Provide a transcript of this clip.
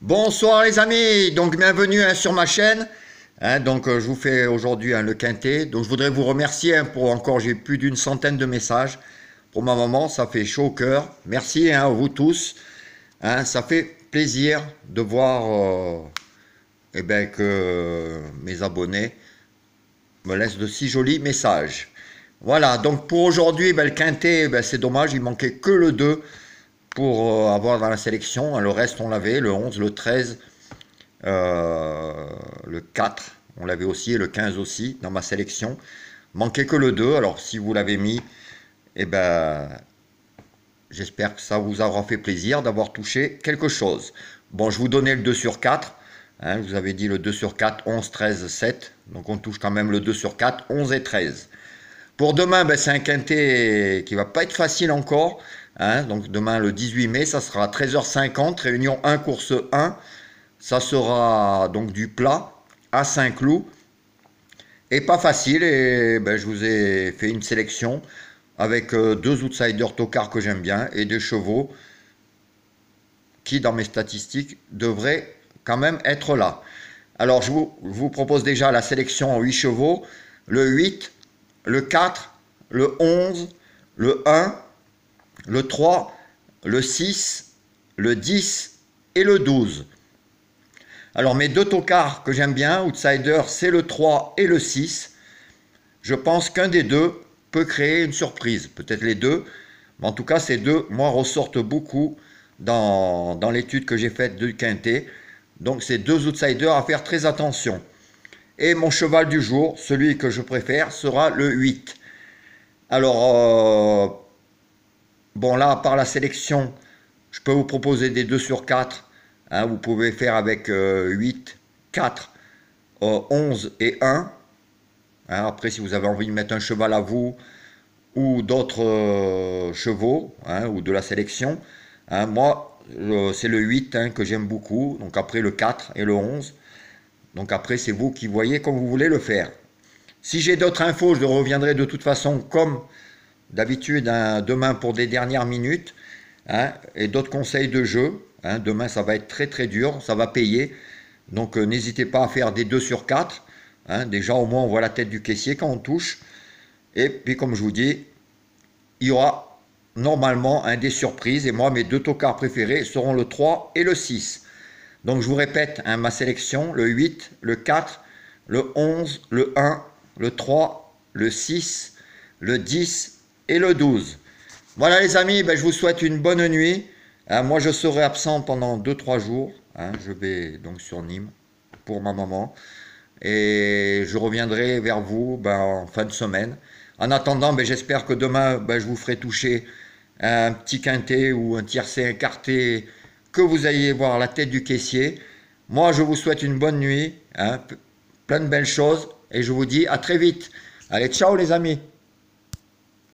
Bonsoir les amis, donc bienvenue sur ma chaîne. Je vous fais aujourd'hui le quintet. Donc je voudrais vous remercier pour encore, j'ai plus d'une centaine de messages. Pour ma maman, ça fait chaud au cœur. Merci à vous tous. Ça fait plaisir de voir que mes abonnés me laissent de si jolis messages. Voilà, donc pour aujourd'hui, le quintet, c'est dommage, il manquait que le 2 pour avoir dans la sélection. Le reste, on l'avait, le 11, le 13, le 4, on l'avait aussi, et le 15 aussi, dans ma sélection. Manquait que le 2, alors si vous l'avez mis, j'espère que ça vous aura fait plaisir d'avoir touché quelque chose. Bon, je vous donnais le 2 sur 4, je vous avais dit le 2 sur 4, 11, 13, 7, donc on touche quand même le 2 sur 4, 11 et 13. Pour demain, c'est un quintet qui va pas être facile encore. Donc demain, le 18 mai, ça sera 13h50, réunion 1, course 1. Ça sera donc du plat à Saint-Cloud. Et pas facile, et je vous ai fait une sélection avec deux outsiders tocards que j'aime bien et des chevaux qui, dans mes statistiques, devraient quand même être là. Alors, je vous propose déjà la sélection en 8 chevaux. Le 8, le 4, le 11, le 1, le 3, le 6, le 10 et le 12. Alors mes deux tocards que j'aime bien, outsider, c'est le 3 et le 6. Je pense qu'un des deux peut créer une surprise. Peut-être les deux, mais en tout cas ces deux, moi, ressortent beaucoup dans l'étude que j'ai faite du quintet. Donc c'est deux outsiders à faire très attention. Et mon cheval du jour, celui que je préfère, sera le 8. Alors, bon là, à part la sélection, je peux vous proposer des 2 sur 4. Vous pouvez faire avec 8, 4, 11 et 1. Après, si vous avez envie de mettre un cheval à vous ou d'autres chevaux ou de la sélection, moi, c'est le 8 que j'aime beaucoup. Donc après le 4 et le 11. Donc après, c'est vous qui voyez comme vous voulez le faire. Si j'ai d'autres infos, je reviendrai de toute façon comme d'habitude demain pour des dernières minutes et d'autres conseils de jeu. Demain, ça va être très très dur, ça va payer. Donc n'hésitez pas à faire des 2 sur 4. Déjà, au moins, on voit la tête du caissier quand on touche. Et puis, comme je vous dis, il y aura normalement des surprises. Et moi, mes deux tocards préférés seront le 3 et le 6. Donc, je vous répète, ma sélection, le 8, le 4, le 11, le 1, le 3, le 6, le 10 et le 12. Voilà les amis, je vous souhaite une bonne nuit. Moi, je serai absent pendant 2-3 jours. Je vais donc sur Nîmes pour ma maman. Et je reviendrai vers vous en fin de semaine. En attendant, j'espère que demain, je vous ferai toucher un petit quintet ou un tiercé incarté, que vous ayez voir la tête du caissier. Moi, je vous souhaite une bonne nuit, plein de belles choses, et je vous dis à très vite. Allez, ciao les amis.